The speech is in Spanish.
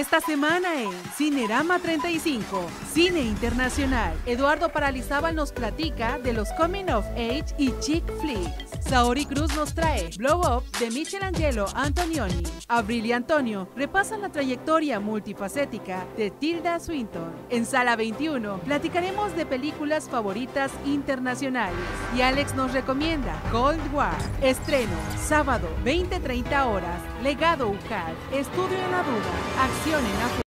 Esta semana en Cinerama 35, Cine Internacional, Eduardo Paralizábal nos platica de los Coming of Age y Chick Flicks. Saori Cruz nos trae Blow Up de Michelangelo Antonioni. Abril y Antonio repasan la trayectoria multifacética de Tilda Swinton. En Sala 21 platicaremos de películas favoritas internacionales. Y Alex nos recomienda Cold War. Estreno, sábado, 20:30 horas. Legado UCAD. Estudio en la duda. Acción en la fe.